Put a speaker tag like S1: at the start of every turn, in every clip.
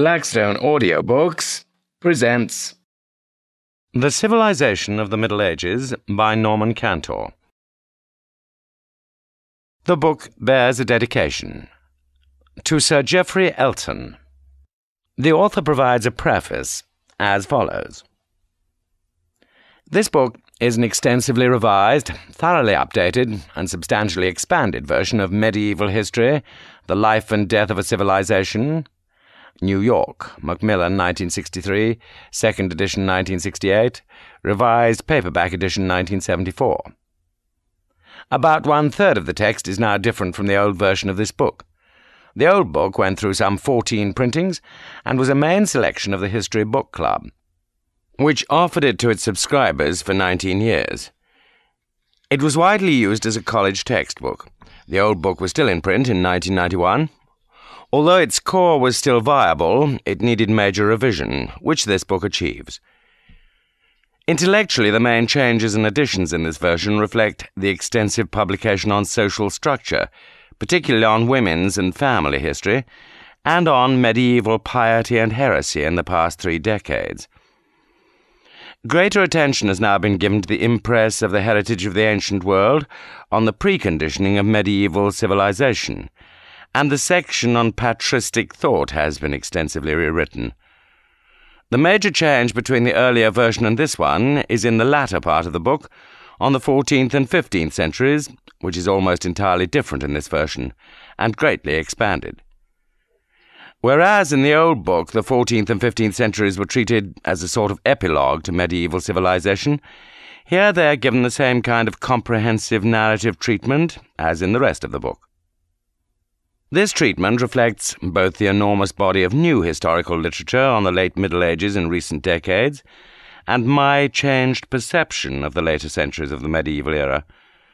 S1: Blackstone Audiobooks presents
S2: The Civilization of the Middle Ages by Norman Cantor. The book bears a dedication to Sir Geoffrey Elton. The author provides a preface as follows. This book is an extensively revised, thoroughly updated, and substantially expanded version of medieval history, The Life and Death of a Civilization, New York, Macmillan, 1963, second edition 1968, revised paperback edition 1974. About one-third of the text is now different from the old version of this book. The old book went through some 14 printings and was a main selection of the History Book Club, which offered it to its subscribers for 19 years. It was widely used as a college textbook. The old book was still in print in 1991. Although its core was still viable, it needed major revision, which this book achieves. Intellectually, the main changes and additions in this version reflect the extensive publication on social structure, particularly on women's and family history, and on medieval piety and heresy in the past 3 decades. Greater attention has now been given to the impress of the heritage of the ancient world on the preconditioning of medieval civilization, and the section on patristic thought has been extensively rewritten. The major change between the earlier version and this one is in the latter part of the book, on the 14th and 15th centuries, which is almost entirely different in this version, and greatly expanded. Whereas in the old book the 14th and 15th centuries were treated as a sort of epilogue to medieval civilization, here they are given the same kind of comprehensive narrative treatment as in the rest of the book. This treatment reflects both the enormous body of new historical literature on the late Middle Ages in recent decades and my changed perception of the later centuries of the medieval era.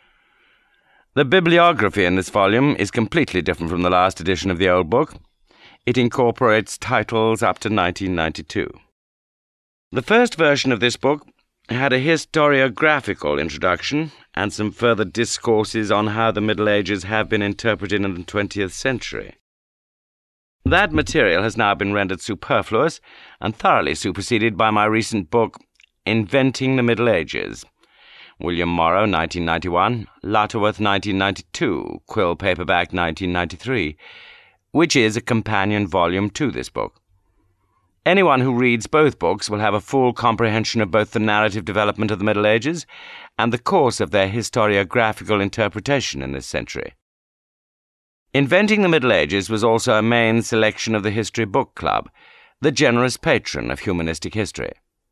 S2: The bibliography in this volume is completely different from the last edition of the old book. It incorporates titles up to 1992. The first version of this book had a historiographical introduction and some further discourses on how the Middle Ages have been interpreted in the 20th century. That material has now been rendered superfluous and thoroughly superseded by my recent book, Inventing the Middle Ages. William Morrow, 1991, Lutterworth, 1992, Quill paperback, 1993, which is a companion volume to this book. Anyone who reads both books will have a full comprehension of both the narrative development of the Middle Ages and the course of their historiographical interpretation in this century. Inventing the Middle Ages was also a main selection of the History Book Club, the generous patron of humanistic history.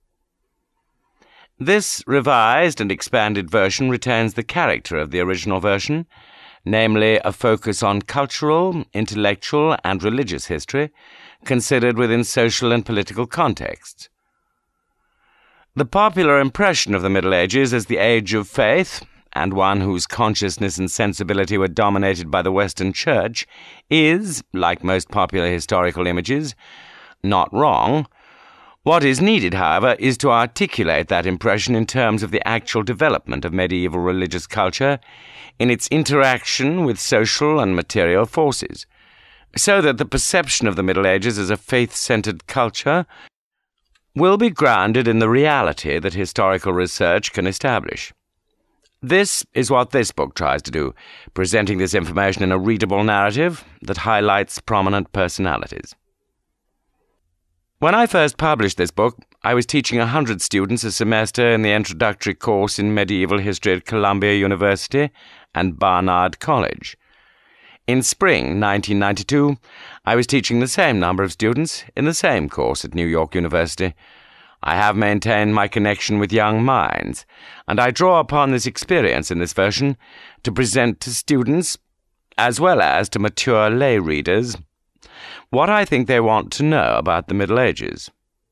S2: This revised and expanded version retains the character of the original version, namely a focus on cultural, intellectual, and religious history, considered within social and political contexts. The popular impression of the Middle Ages as the age of faith, and one whose consciousness and sensibility were dominated by the Western Church, is, like most popular historical images, not wrong. What is needed, however, is to articulate that impression in terms of the actual development of medieval religious culture in its interaction with social and material forces, so that the perception of the Middle Ages as a faith-centered culture will be grounded in the reality that historical research can establish. This is what this book tries to do, presenting this information in a readable narrative that highlights prominent personalities. When I first published this book, I was teaching 100 students a semester in the introductory course in medieval history at Columbia University and Barnard College. In spring 1992, I was teaching the same number of students in the same course at New York University. I have maintained my connection with young minds, and I draw upon this experience in this version to present to students, as well as to mature lay readers, what I think they want to know about the Middle Ages.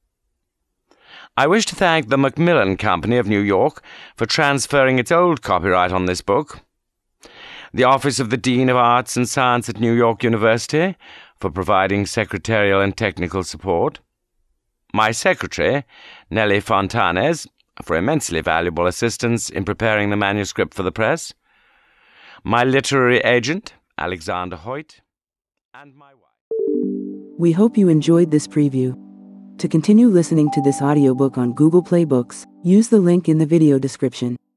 S2: I wish to thank the Macmillan Company of New York for transferring its old copyright on this book, the Office of the Dean of Arts and Science at New York University for providing secretarial and technical support, my secretary, Nellie Fontanes, for immensely valuable assistance in preparing the manuscript for the press, my literary agent, Alexander Hoyt, and my wife.
S3: We hope you enjoyed this preview. To continue listening to this audiobook on Google Play Books, use the link in the video description.